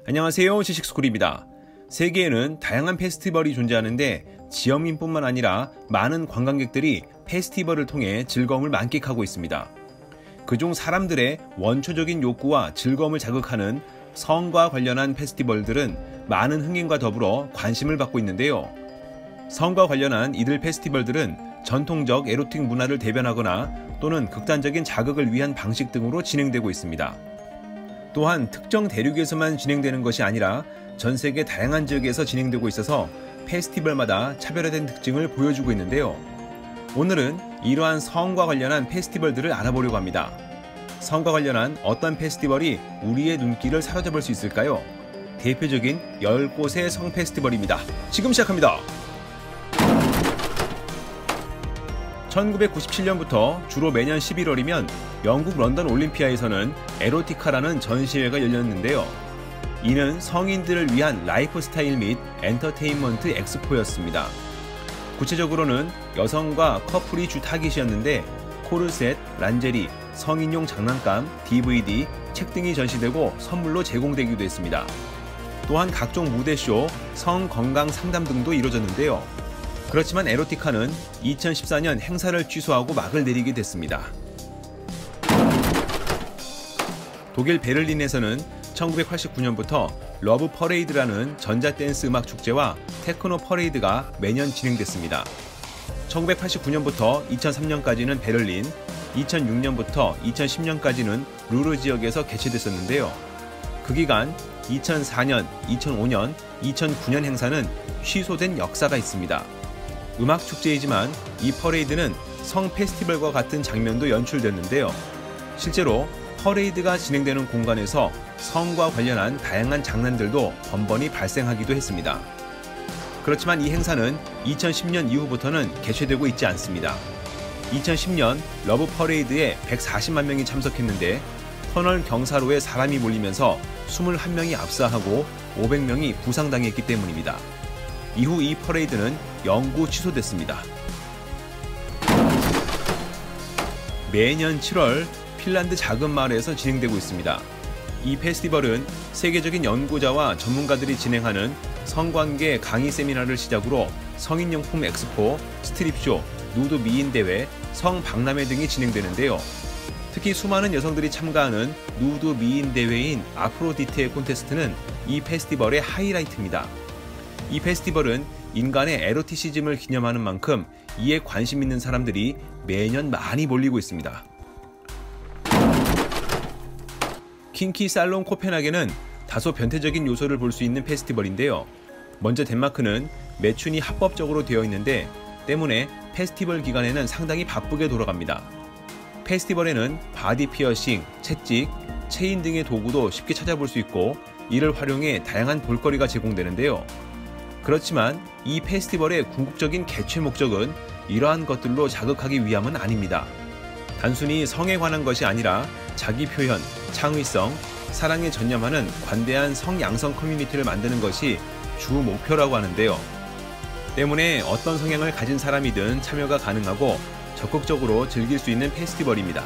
안녕하세요, 지식스쿨입니다. 세계에는 다양한 페스티벌이 존재하는데 지역민뿐만 아니라 많은 관광객들이 페스티벌을 통해 즐거움을 만끽하고 있습니다. 그중 사람들의 원초적인 욕구와 즐거움을 자극하는 성과 관련한 페스티벌들은 많은 흥행과 더불어 관심을 받고 있는데요. 성과 관련한 이들 페스티벌들은 전통적 에로틱 문화를 대변하거나 또는 극단적인 자극을 위한 방식 등으로 진행되고 있습니다. 또한 특정 대륙에서만 진행되는 것이 아니라 전 세계 다양한 지역에서 진행되고 있어서 페스티벌마다 차별화된 특징을 보여주고 있는데요. 오늘은 이러한 성과 관련한 페스티벌들을 알아보려고 합니다. 성과 관련한 어떤 페스티벌이 우리의 눈길을 사로잡을 수 있을까요? 대표적인 10곳의 성 페스티벌입니다. 지금 시작합니다. 1997년부터 주로 매년 11월이면 영국 런던 올림피아에서는 에로티카라는 전시회가 열렸는데요. 이는 성인들을 위한 라이프스타일 및 엔터테인먼트 엑스포였습니다. 구체적으로는 여성과 커플이 주 타깃이었는데 코르셋, 란제리, 성인용 장난감, DVD, 책 등이 전시되고 선물로 제공되기도 했습니다. 또한 각종 무대쇼, 성 건강 상담 등도 이루어졌는데요. 그렇지만 에로티카는 2014년 행사를 취소하고 막을 내리게 됐습니다. 독일 베를린에서는 1989년부터 러브 퍼레이드라는 전자댄스 음악 축제와 테크노 퍼레이드가 매년 진행됐습니다. 1989년부터 2003년까지는 베를린, 2006년부터 2010년까지는 루르 지역에서 개최됐었는데요. 그 기간 2004년, 2005년, 2009년 행사는 취소된 역사가 있습니다. 음악 축제이지만 이 퍼레이드는 성 페스티벌과 같은 장면도 연출됐는데요. 실제로 퍼레이드가 진행되는 공간에서 성과 관련한 다양한 장난들도 번번이 발생하기도 했습니다. 그렇지만 이 행사는 2010년 이후부터는 개최되고 있지 않습니다. 2010년 러브 퍼레이드에 140만 명이 참석했는데 터널 경사로에 사람이 몰리면서 21명이 압사하고 500명이 부상당했기 때문입니다. 이후 이 퍼레이드는 영구 취소됐습니다. 매년 7월 핀란드 작은 마을에서 진행되고 있습니다. 이 페스티벌은 세계적인 연구자와 전문가들이 진행하는 성관계 강의 세미나를 시작으로 성인용품 엑스포, 스트립쇼, 누드 미인 대회, 성박람회 등이 진행되는데요. 특히 수많은 여성들이 참가하는 누드 미인 대회인 아프로디테 콘테스트는 이 페스티벌의 하이라이트입니다. 이 페스티벌은 인간의 에로티시즘을 기념하는 만큼 이에 관심 있는 사람들이 매년 많이 몰리고 있습니다. 킹키 살롱 코펜하겐은 다소 변태적인 요소를 볼 수 있는 페스티벌인데요. 먼저 덴마크는 매춘이 합법적으로 되어 있는데 때문에 페스티벌 기간에는 상당히 바쁘게 돌아갑니다. 페스티벌에는 바디 피어싱, 채찍, 체인 등의 도구도 쉽게 찾아볼 수 있고 이를 활용해 다양한 볼거리가 제공되는데요. 그렇지만 이 페스티벌의 궁극적인 개최 목적은 이러한 것들로 자극하기 위함은 아닙니다. 단순히 성에 관한 것이 아니라 자기 표현, 창의성, 사랑에 전념하는 관대한 성양성 커뮤니티를 만드는 것이 주 목표라고 하는데요. 때문에 어떤 성향을 가진 사람이든 참여가 가능하고 적극적으로 즐길 수 있는 페스티벌입니다.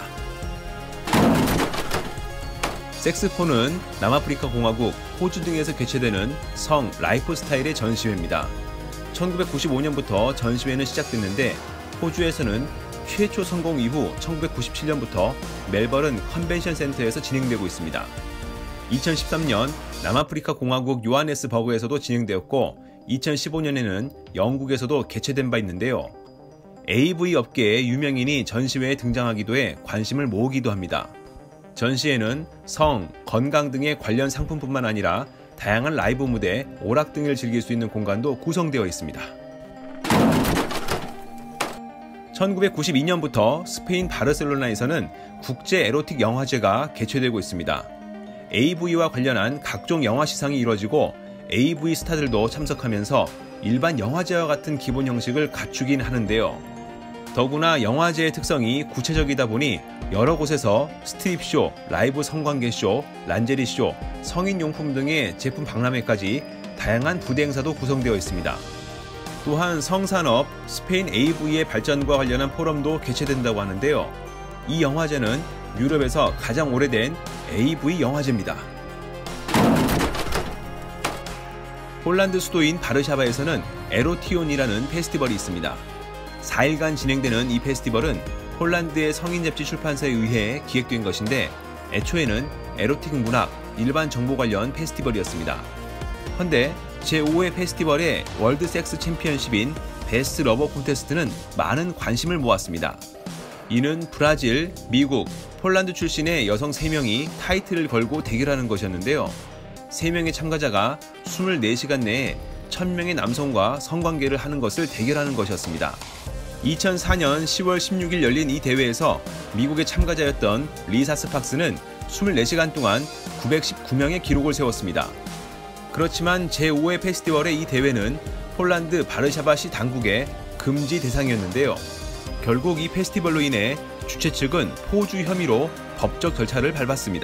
섹스포는 남아프리카 공화국, 호주 등에서 개최되는 성 라이프스타일의 전시회입니다. 1995년부터 전시회는 시작됐는데 호주에서는 최초 성공 이후 1997년부터 멜버른 컨벤션 센터에서 진행되고 있습니다. 2013년 남아프리카 공화국 요하네스버그에서도 진행되었고 2015년에는 영국에서도 개최된 바 있는데요. AV 업계의 유명인이 전시회에 등장하기도 해 관심을 모으기도 합니다. 전시회는 성, 건강 등의 관련 상품뿐만 아니라 다양한 라이브 무대, 오락 등을 즐길 수 있는 공간도 구성되어 있습니다. 1992년부터 스페인 바르셀로나에서는 국제 에로틱 영화제가 개최되고 있습니다. AV와 관련한 각종 영화 시상이 이루어지고 AV 스타들도 참석하면서 일반 영화제와 같은 기본 형식을 갖추긴 하는데요. 더구나 영화제의 특성이 구체적이다 보니 여러 곳에서 스트립쇼, 라이브 성관계쇼, 란제리쇼, 성인용품 등의 제품 박람회까지 다양한 부대 행사도 구성되어 있습니다. 또한 성산업, 스페인 AV의 발전과 관련한 포럼도 개최된다고 하는데요. 이 영화제는 유럽에서 가장 오래된 AV 영화제입니다. 폴란드 수도인 바르샤바에서는 에로티온이라는 페스티벌이 있습니다. 4일간 진행되는 이 페스티벌은 폴란드의 성인 잡지 출판사에 의해 기획된 것인데 애초에는 에로틱 문학, 일반 정보 관련 페스티벌이었습니다. 헌데 제5회 페스티벌의 월드 섹스 챔피언십인 베스트 러버 콘테스트는 많은 관심을 모았습니다. 이는 브라질, 미국, 폴란드 출신의 여성 3명이 타이틀을 걸고 대결하는 것이었는데요. 3명의 참가자가 24시간 내에 1000명의 남성과 성관계를 하는 것을 대결하는 것이었습니다. 2004년 10월 16일 열린 이 대회에서 미국의 참가자였던 리사 스팍스는 24시간 동안 919명의 기록을 세웠습니다. 그렇지만 제5회 페스티벌의 이 대회는 폴란드 바르샤바시 당국의 금지 대상이었는데요. 결국 이 페스티벌로 인해 주최 측은 포주 혐의로 법적 절차를 밟았습니다.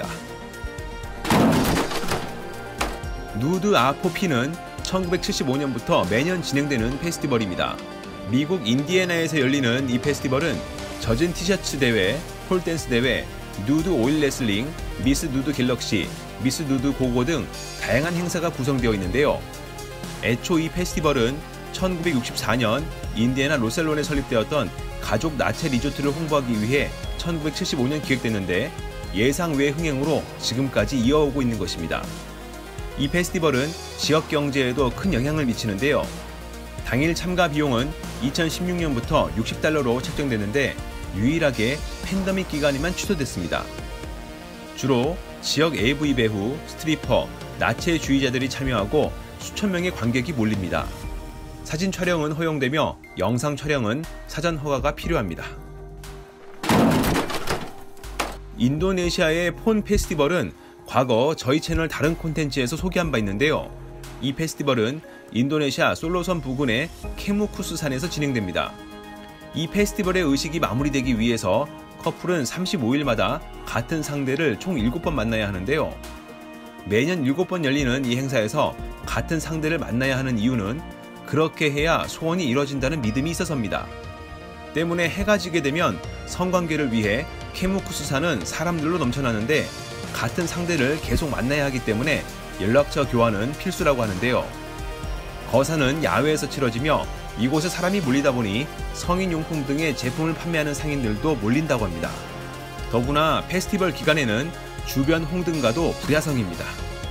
누드 아포피는 1975년부터 매년 진행되는 페스티벌입니다. 미국 인디애나에서 열리는 이 페스티벌은 젖은 티셔츠 대회, 폴댄스 대회, 누드 오일 레슬링, 미스 누드 갤럭시, 미스 누드 고고 등 다양한 행사가 구성되어 있는데요. 애초 이 페스티벌은 1964년 인디애나 로셀론에 설립되었던 가족 나체 리조트를 홍보하기 위해 1975년 기획됐는데 예상 외 흥행으로 지금까지 이어오고 있는 것입니다. 이 페스티벌은 지역 경제에도 큰 영향을 미치는데요. 당일 참가 비용은 2016년부터 $60로 책정되는데 유일하게 팬데믹 기간에만 취소됐습니다. 주로 지역 AV 배우, 스트리퍼, 나체주의자들이 참여하고 수천 명의 관객이 몰립니다. 사진 촬영은 허용되며 영상 촬영은 사전 허가가 필요합니다. 인도네시아의 폰 페스티벌은 과거 저희 채널 다른 콘텐츠에서 소개한 바 있는데요. 이 페스티벌은 인도네시아 솔로섬 부근의 케무쿠스산에서 진행됩니다. 이 페스티벌의 의식이 마무리되기 위해서 커플은 35일마다 같은 상대를 총 7번 만나야 하는데요. 매년 7번 열리는 이 행사에서 같은 상대를 만나야 하는 이유는 그렇게 해야 소원이 이뤄진다는 믿음이 있어서입니다. 때문에 해가 지게 되면 성관계를 위해 케무쿠스산은 사람들로 넘쳐나는데 같은 상대를 계속 만나야 하기 때문에 연락처 교환은 필수라고 하는데요. 거사는 야외에서 치러지며 이곳에 사람이 몰리다 보니 성인용품 등의 제품을 판매하는 상인들도 몰린다고 합니다. 더구나 페스티벌 기간에는 주변 홍등가도 불야성입니다.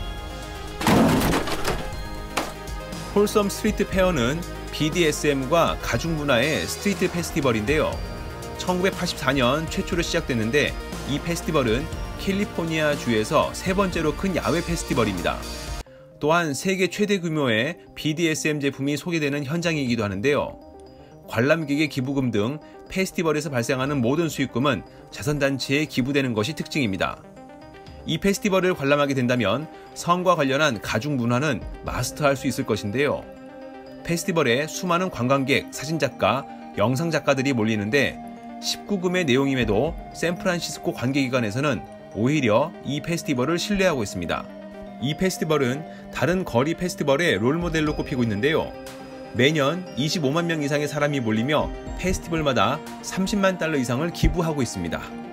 홀섬 스트리트 페어는 BDSM과 가죽문화의 스트리트 페스티벌인데요. 1984년 최초로 시작됐는데 이 페스티벌은 캘리포니아 주에서 세 번째로 큰 야외 페스티벌입니다. 또한 세계 최대 규모의 BDSM 제품이 소개되는 현장이기도 하는데요. 관람객의 기부금 등 페스티벌에서 발생하는 모든 수익금은 자선단체에 기부되는 것이 특징입니다. 이 페스티벌을 관람하게 된다면 성과 관련한 가죽 문화는 마스터할 수 있을 것인데요. 페스티벌에 수많은 관광객, 사진작가, 영상작가들이 몰리는데 19금의 내용임에도 샌프란시스코 관계기관에서는 오히려 이 페스티벌을 신뢰하고 있습니다. 이 페스티벌은 다른 거리 페스티벌의 롤모델로 꼽히고 있는데요. 매년 25만 명 이상의 사람이 몰리며 페스티벌마다 $30만 이상을 기부하고 있습니다.